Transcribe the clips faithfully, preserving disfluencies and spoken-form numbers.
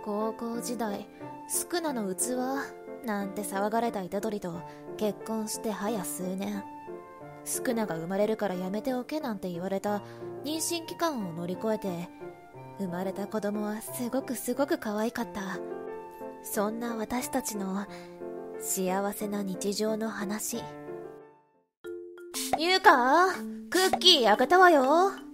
高校時代、スクナの器なんて騒がれた虎杖と結婚して早数年。スクナが生まれるからやめておけなんて言われた妊娠期間を乗り越えて、生まれた子供はすごくすごく可愛かった。そんな私たちの幸せな日常の話。ゆうか、クッキー開けたわよ。 クッ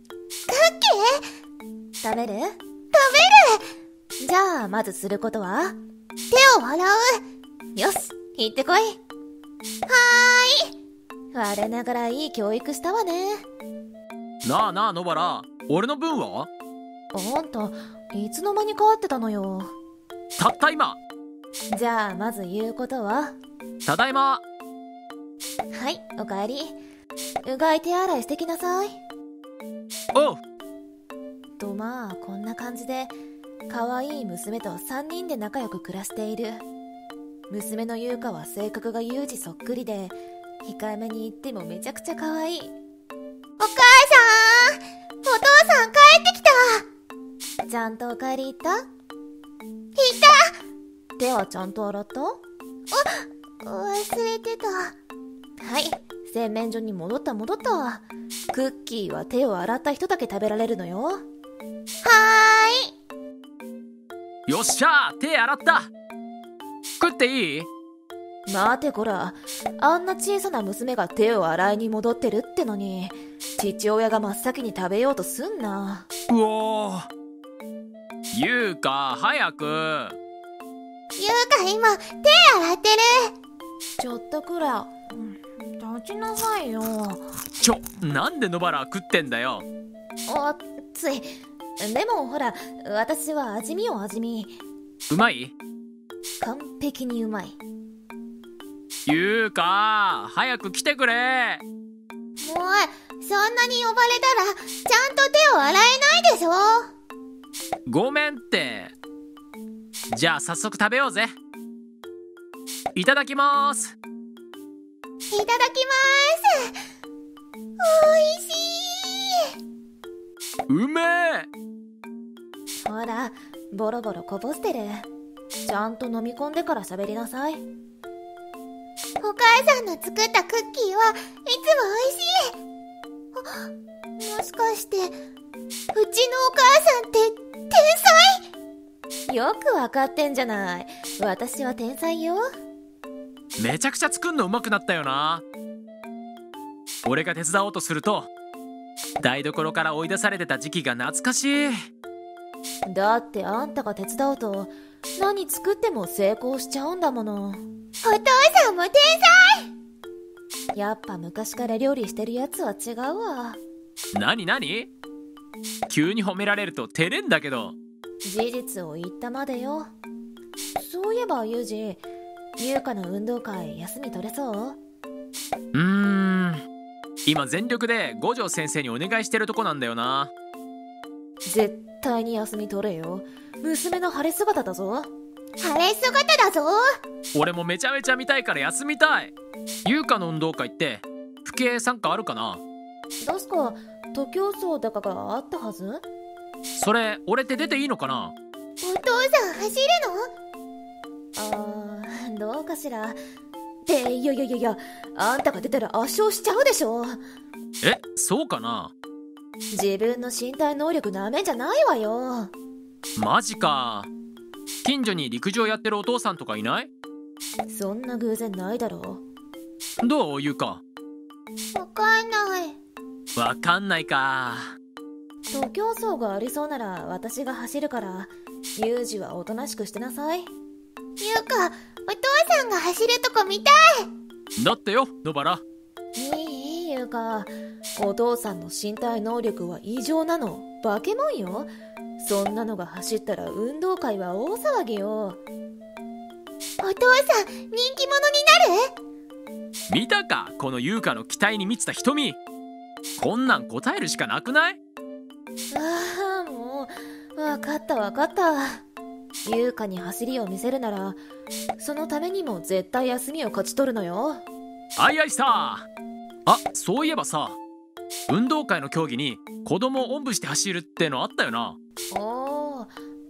キー？ 食べる？ 食べる！ じゃあまずすることは？ 手を洗う。 よし、行ってこい。 はーい。我ながらいい教育したわね。 なあなあ野原、俺の分は？ あんた、いつの間に帰ってたのよ。 たった今。 じゃあまず言うことは？ ただいま。 はい、おかえり。うがい手洗いしてきなさい。 おう。 とまあこんな感じで可愛い娘とさんにんで仲良く暮らしている。娘の優香は性格がユージそっくりで、控えめに言ってもめちゃくちゃ可愛い。 お母さん、お父さん帰ってきた。 ちゃんとお帰り言った？ 言った。 手はちゃんと洗った？ あ、忘れてた。 はい、洗面所に戻った戻った。クッキーは手を洗った人だけ食べられるのよ。 はーい。よっしゃー、手洗った。食っていい？ 待てこら、あんな小さな娘が手を洗いに戻ってるってのに、父親が真っ先に食べようとすんな。 うおー。ゆうか、早く。 ゆうか今、手洗ってる。 ちょっとくらい、立ちなさいよ。 ちょ、なんで野原食ってんだよ。 おっつい。でもほら、私は味見よ味見。 うまい？ 完璧にうまい。 ゆうか、早く来てくれ。 もう、そんなに呼ばれたら、ちゃんと手を洗えないでしょ。 ごめんって。じゃあ早速食べようぜ。いただきまーす。 いただきまーす。おいしい。 うめえ。 ほら、ボロボロこぼしてる。ちゃんと飲み込んでから喋りなさい。 お母さんの作ったクッキーはいつも美味しい。あ、もしかして、うちのお母さんって天才？ よくわかってんじゃない。私は天才よ。 めちゃくちゃ作んのうまくなったよな。俺が手伝おうとすると台所から追い出されてた時期が懐かしい。 だってあんたが手伝うと何作っても成功しちゃうんだもの。 お父さんも天才。 やっぱ昔から料理してるやつは違うわ。 なになに？急に褒められると照れんだけど。 事実を言ったまでよ。そういえばユージ、優香の運動会休み取れそう？ うーん、今全力で五条先生にお願いしてるとこなんだよな。 絶対に休み取れよ。娘の晴れ姿だぞ。 晴れ姿だぞ。 俺もめちゃめちゃ見たいから休みたい。優香の運動会って父兄参加あるかな？ 確か徒競走とかがあったはず。 それ俺って出ていいのかな？ お父さん走るの？あー、どうかしら。っていやいやいやいや、あんたが出たら圧勝しちゃうでしょ。 え、そうかな？ 自分の身体能力なめんじゃないわよ。 マジか。近所に陸上やってるお父さんとかいない？ そんな偶然ないだろう。どうゆうか？ わかんない。 わかんないか。 徒競走がありそうなら私が走るから、ユージはおとなしくしてなさい。 ゆうか、お父さんが走るとこ見たい。 だってよ野原。 いい優香、お父さんの身体能力は異常なの。化け物よ。そんなのが走ったら運動会は大騒ぎよ。 お父さん人気者になる？ 見たか、この優香の期待に満ちた瞳。こんなん答えるしかなくない？ ああ、もうわかったわかった。優香に走りを見せるならそのためにも絶対休みを勝ち取るのよ。 あいあいさ。あ、そういえばさ、運動会の競技に子供をおんぶして走るってのあったよな。 おー、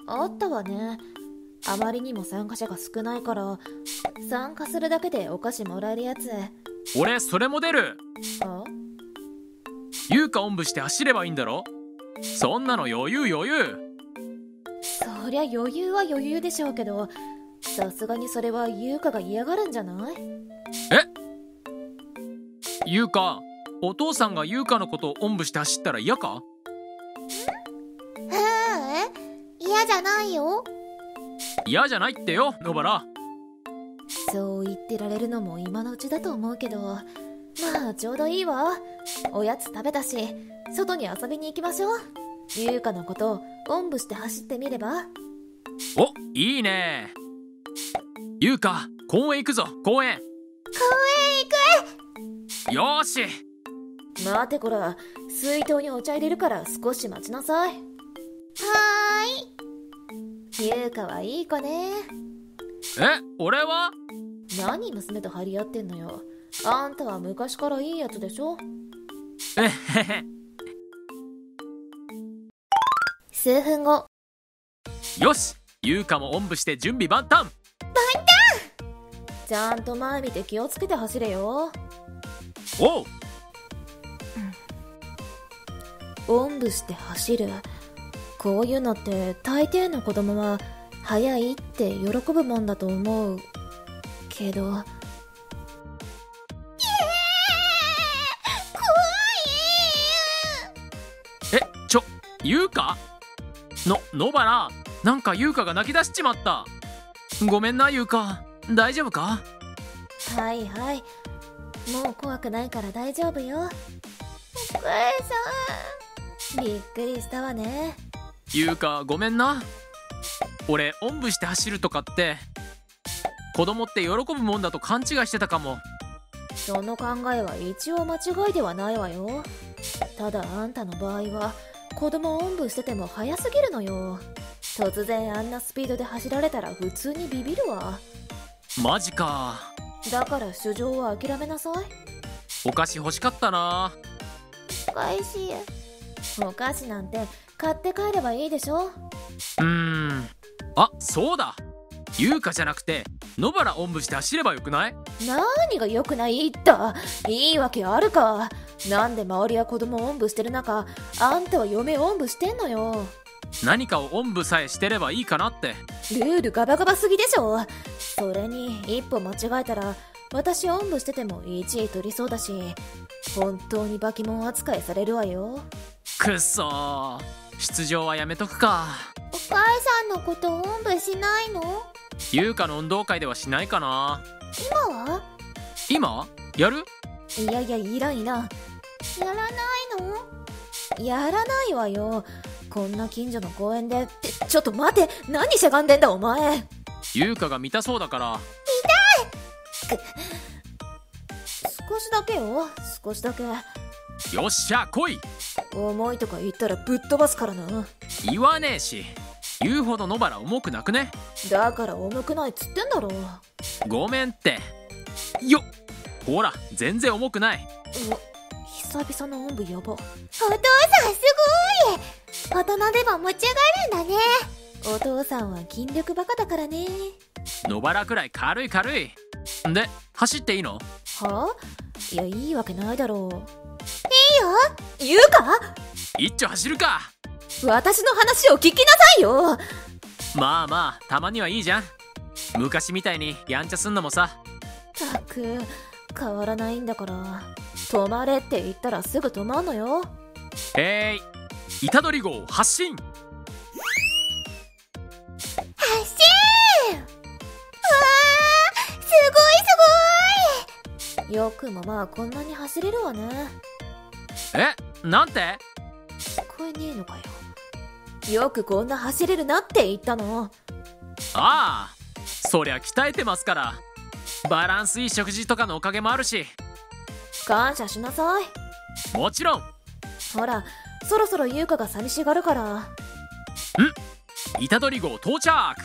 あったわね。あまりにも参加者が少ないから参加するだけでお菓子もらえるやつ。 俺それも出る。 あ、 優香おんぶして走ればいいんだろ。そんなの余裕余裕。 そりゃ余裕は余裕でしょうけど、さすがにそれは優香が嫌がるんじゃない？ え、優香、お父さんが優香のことをおんぶして走ったら嫌か？ ううん、嫌じゃないよ。 嫌じゃないってよ、野原。 そう言ってられるのも今のうちだと思うけど、まあちょうどいいわ。おやつ食べたし外に遊びに行きましょう。優香のことをおんぶして走ってみれば？ お、いいね。優香、公園行くぞ、公園。 公園行く。 よーし。 待てこら、水筒にお茶入れるから少し待ちなさい。 はーい。 優香はいい子ね。 え、俺は？ 何娘と張り合ってんのよ。あんたは昔からいいやつでしょ。 えへへ。 数分後。 よし、優香もおんぶして準備万端。 ちゃんと前見て気をつけて走れよ。 おう。 おんぶして走る。こういうのって大抵の子供は早いって喜ぶもんだと思うけど。 怖い。 え、ちょ、優香？の、野原、なんか優香が泣き出しちまった。ごめんな優香、大丈夫か？ はいはい、もう怖くないから大丈夫よ。 お母さびっくりしたわね。 優香、ごめんな。俺おんぶして走るとかって子供って喜ぶもんだと勘違いしてたかも。 その考えは一応間違いではないわよ。ただあんたの場合は子供をおんぶしてても早すぎるのよ。突然あんなスピードで走られたら普通にビビるわ。 マジか。 だから主情は諦めなさい。 お菓子欲しかったな。 ん、お返し。 お菓子なんて買って帰ればいいでしょ。 うーん、あ、そうだ。優香じゃなくて野原おんぶして走ればよくない？ 何が良くないっていいわけあるか。なんで周りは子供をおんぶしてる中、あんたは嫁をおんぶしてんのよ。 何かをおんぶさえしてればいいかなって。 ルールガバガバすぎでしょ。それに一歩間違えたら私おんぶしててもいちい取りそうだし、本当にバキモン扱いされるわよ。 くっそー、出場はやめとくか。 お母さんのことおんぶしないの？ 優香の運動会ではしないかな。 今は？ 今？やる？ いやいや、いらんいらん。 やらないの？ やらないわよ。こんな近所の公園でって。ちょっと待て、何しゃがんでんだお前。 優香が見たそうだから。 少しだけよ、少しだけ。 よっしゃ来い。 重いとか言ったらぶっ飛ばすからな。 言わねえし。言うほど野原重くなくね？ だから重くないっつってんだろ。 ごめんって。よっ、ほら全然重くない。 うわ、久々のおんぶやば。 お父さんすごい。大人でも持ち上がるんだね。 お父さんは筋力バカだからね。 野原くらい軽い軽い。で走っていいの？ はあ？いや、いいわけないだろう。 いいよ。 言うか？ 一丁走るか。 私の話を聞きなさいよ。 まあまあ、たまにはいいじゃん。昔みたいにやんちゃすんのもさ。 たく変わらないんだから。止まれって言ったらすぐ止まんのよ。 えーい、虎杖号発進。 発進。うわー、すごいすよくもまあこんなに走れるわね。 え、なんて？ 聞こえねえのかよ。よくこんな走れるなって言ったの。 ああ、そりゃ鍛えてますから。バランスいい食事とかのおかげもあるし。 感謝しなさい。 もちろん。 ほら、そろそろ優香が寂しがるから。 ん？虎杖号到着。 ごい。おか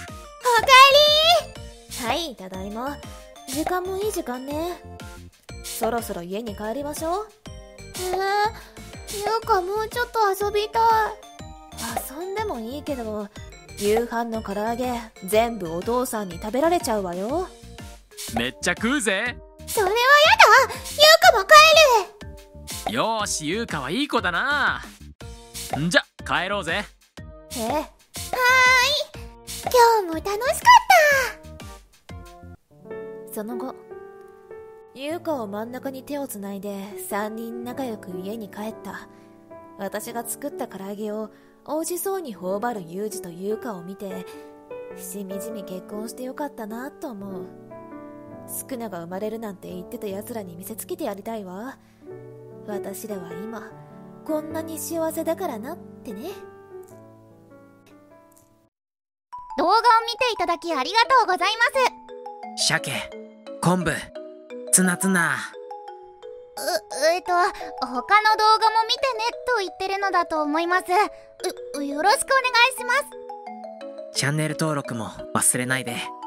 はい、ただいま。時間もいい時間ね。そろそろ家に帰りましょう。 えー、ゆうかもうちょっと遊びたい。 遊んでもいいけど、 夕飯の唐揚げ全部お父さんに食べられちゃうわよ。 めっちゃ食うぜ。 それはやだ。優香も帰る。 よーし、優香はいい子だな。んじゃ帰ろうぜ。 ええ、 はーい。今日も楽しかった。 その後、優香を真ん中に手をつないでさんにん仲良く家に帰った。私が作った唐揚げを美味しそうに頬張るユージと優香を見て、しみじみ結婚してよかったなと思う。スクナが生まれるなんて言ってた奴らに見せつけてやりたいわ。私らは今こんなに幸せだからなってね。 動画を見ていただきありがとうございます。 鮭、昆布、ツナツナ。 う、えっと、他の動画も見てねと言ってるのだと思います。う、よろしくお願いします。 チャンネル登録も忘れないで。